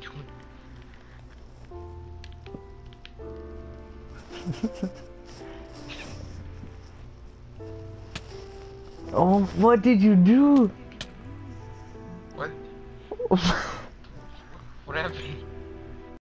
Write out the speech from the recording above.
doing? Oh, what did you do? What? What happened?